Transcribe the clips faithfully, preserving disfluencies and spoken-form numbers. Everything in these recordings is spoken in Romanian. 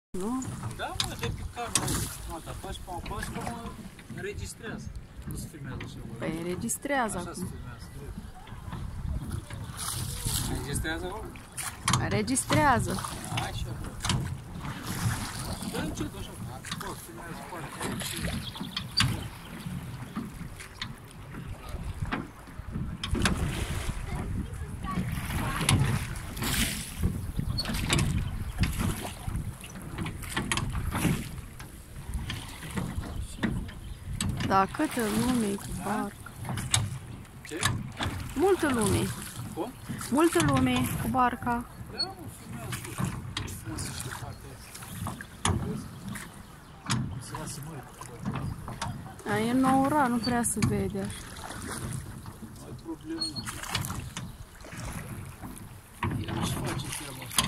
Nu? Da, mă, de pe cameră, mă, dar faci pe un pas, că mă înregistrează. Nu se filmează așa, bă. Păi înregistrează Așa acum. se filmează, direct. Înregistrează acum? Înregistrează. Așa, bă. Dă încet, așa, bă, filmează foarte. Da, câtă lume cu barca. Ce? Multă lume. Cum? Multă lume cu barca. Da, mă, filmează. Ce frumos să știi partea asta. Se lasă mări. A, e nouă ora, nu prea se vede așa. Nu ai problemă. El își face treaba asta.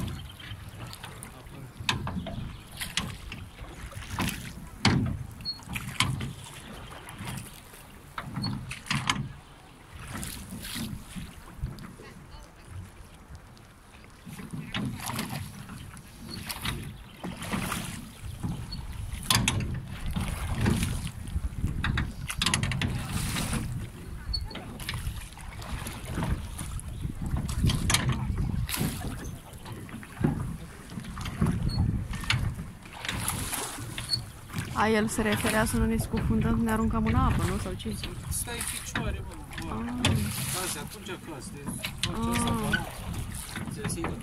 A, el se referea să nu ne scufundăm, ne aruncăm în apă, nu? Sau ce? Stai în picioare, mă, bă. Ah. Clase, atunci clase. Deci, faci asta, bă. Înțelegi, sigur?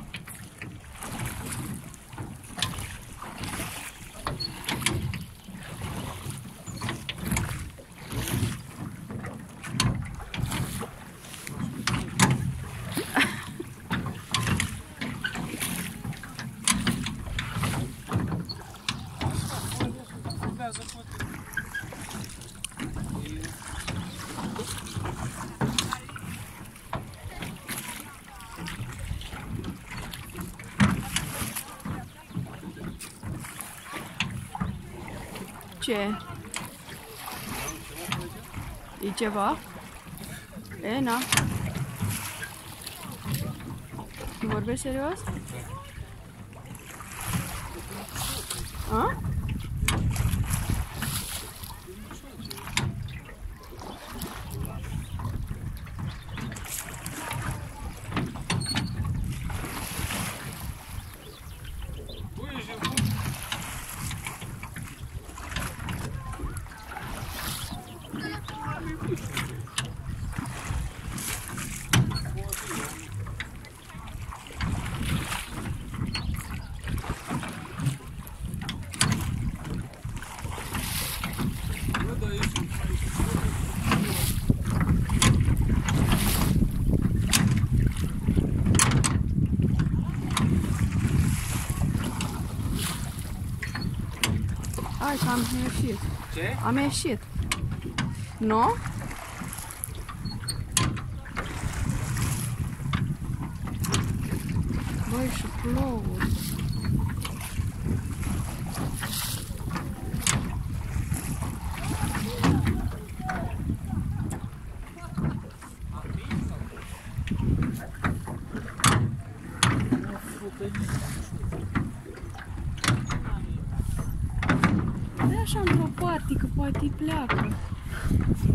Ce? E ceva? E, na. Tu vorbești serios? A? Hai că am ieșit. Ce? Am ieșit. Nu? Băi, și plouă. E așa într-o parte, că poate îi pleacă.